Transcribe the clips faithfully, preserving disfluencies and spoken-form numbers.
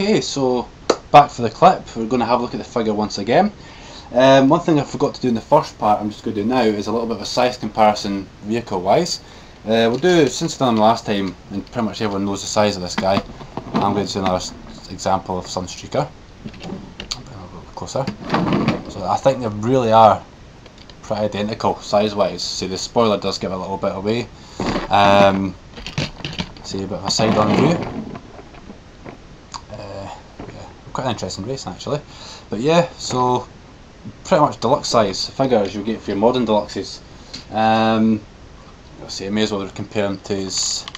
Okay, so back for the clip. We're going to have a look at the figure once again. Um, one thing I forgot to do in the first part, I'm just going to do now, is a little bit of a size comparison vehicle wise. Uh, we'll do, since I've done them last time, and pretty much everyone knows the size of this guy, I'm going to do another example of Sunstreaker. A little bit closer. So I think they really are pretty identical size wise. See, the spoiler does give a little bit away. Um, see a bit of a side on view. Quite an interesting race actually, but yeah, so pretty much deluxe size figures you'll get for your modern deluxes. Um, I'll say I may as well compare them to his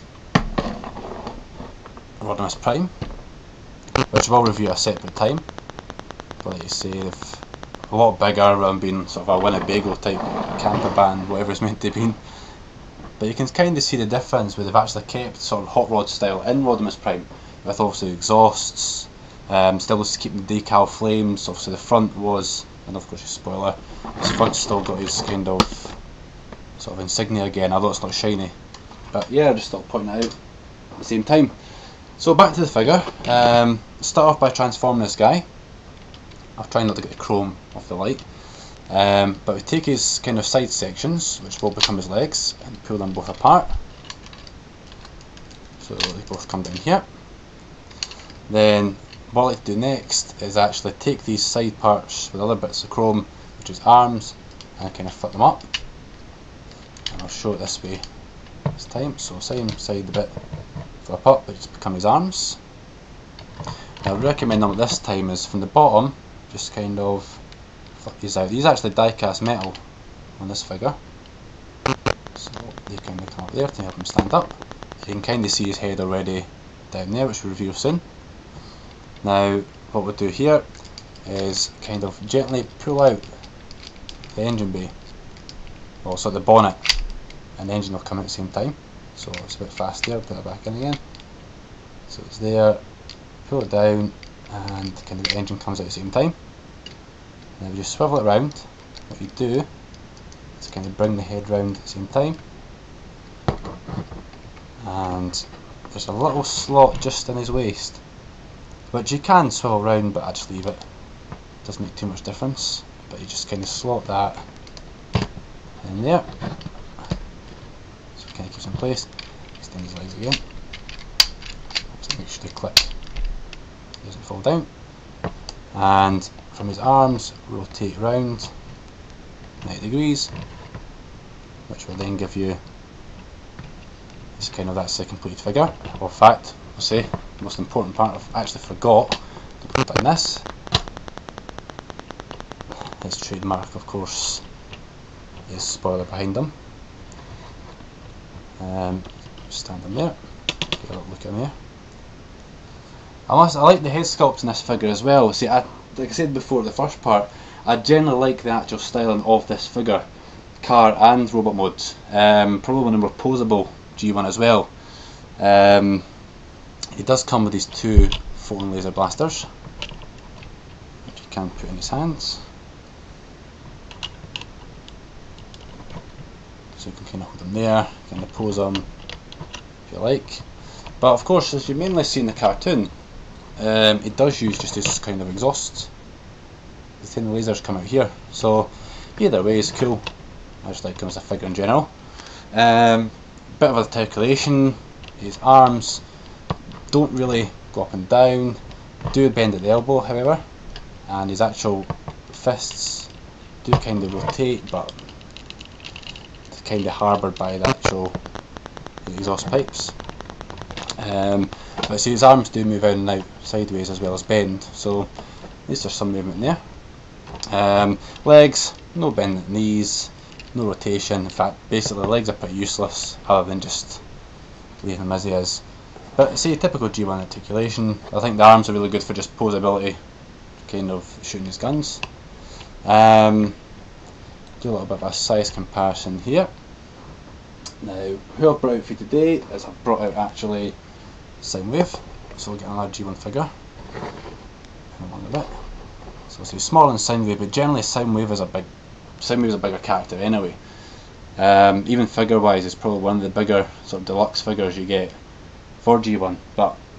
Rodimus Prime, which we'll review at a separate time. But like you say, they're a lot bigger rather than being sort of a Winnebago type camper van, whatever it's meant to be. But you can kind of see the difference where they've actually kept sort of hot rod style in Rodimus Prime, with obviously exhausts. Um, still was keeping the decal flames. Obviously the front was, and of course your spoiler, his front's still got his kind of sort of insignia again, although it's not shiny. But yeah, just still pointing it out at the same time. So back to the figure. Um, start off by transforming this guy. I'll try not to get the chrome off the light. Um, but we take his kind of side sections, which will become his legs, and pull them both apart. So they both come down here. Then what I like to do next is actually take these side parts with other bits of chrome, which is arms, and kind of flip them up. And I'll show it this way this time. So same side the bit flip up, but just become his arms. Now I would recommend them at this time is from the bottom, just kind of flip these out. These are actually die cast metal on this figure, so they kind of come up there to help him stand up. You can kind of see his head already down there, which we'll review soon. Now what we'll do here is kind of gently pull out the engine bay, also the bonnet, and the engine will come out at the same time. So it's a bit faster, put it back in again. So it's there, pull it down, and kind of the engine comes out at the same time. Now we just swivel it around. What you do is kind of bring the head round at the same time, and there's a little slot just in his waist, which you can swivel round, but I just leave it. Doesn't make too much difference, but you just kind of slot that in there, so it kind of keeps in place. Extend his legs again, just make sure they clip, he doesn't fall down. And from his arms, rotate round ninety degrees, which will then give you this kind of that's the completed figure. Well, in fact, I'll say the most important part I've actually forgot to put in this. His trademark, of course, is spoiler behind him. Um, stand him there, get a little look at him here. I must, I like the head sculpt in this figure as well. See, I, like I said before, the first part, I generally like the actual styling of this figure, car and robot mode. Um, probably one of the more posable G one as well. Um, It does come with these two photon laser blasters, which you can put in his hands. So you can kind of hold them there, kind of pose them if you like. But of course, as you mainly see in the cartoon, um, it does use just this kind of exhaust. The thin lasers come out here, so either way is cool. I just like him as a figure in general. Um, bit of a calculation, his arms don't really go up and down, do bend at the elbow however, and his actual fists do kind of rotate, but it's kind of harboured by the actual exhaust pipes. Um, but see, his arms do move out and out sideways as well as bend, so at least there's some movement there. Um, legs, no bend at the knees, no rotation. In fact, basically the legs are pretty useless other than just leaving them as he is. But see, typical G one articulation. I think the arms are really good for just posability, kind of shooting his guns. Um, do a little bit of a size comparison here. Now, who I've brought out for you today is I've brought out actually Soundwave, so we'll get another G one figure. Come along a bit. So it's smaller than Soundwave, but generally Soundwave is a big, Soundwave is a bigger character anyway. Um, even figure wise, it's probably one of the bigger sort of deluxe figures you get for G one, but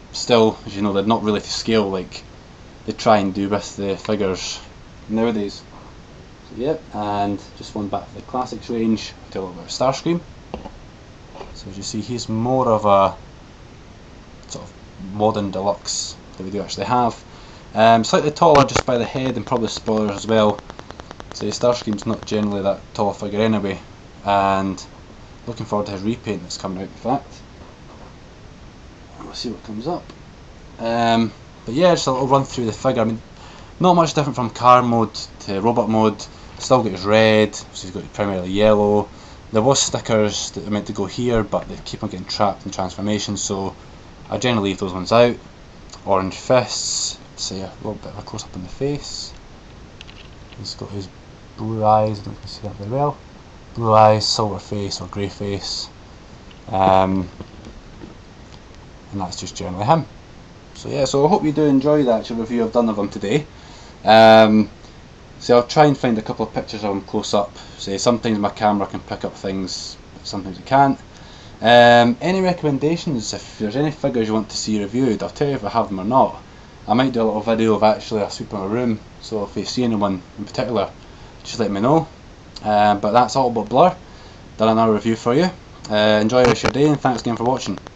still, as you know, they're not really to scale like they try and do with the figures nowadays. So, yep, and just one back to the classics range, to a little bit of Starscream. So as you see, he's more of a sort of modern deluxe that we do actually have. Um, slightly taller just by the head and probably spoilers as well. So Starscream's not generally that tall a figure anyway, and looking forward to his repaint that's coming out, in fact. We'll see what comes up. Um, but yeah, just a little run through the figure. I mean, not much different from car mode to robot mode. Still got his red, so he's got primarily yellow. There was stickers that were meant to go here, but they keep on getting trapped in transformation, so I generally leave those ones out. Orange fists, say a little bit of a close up on the face. He's got his blue eyes, I don't know if you can see that very well. Blue eyes, silver face or grey face. Um, and that's just generally him. So yeah, so I hope you do enjoy the actual review I've done of him today. Um, so I'll try and find a couple of pictures of him close up. Say sometimes my camera can pick up things, but sometimes it can't. Um, any recommendations? If there's any figures you want to see reviewed, I'll tell you if I have them or not. I might do a little video of actually a sweep in my room, so if you see anyone in particular, just let me know. Uh, but that's all about Blur. Done another review for you. Uh, enjoy the rest of your day, and thanks again for watching.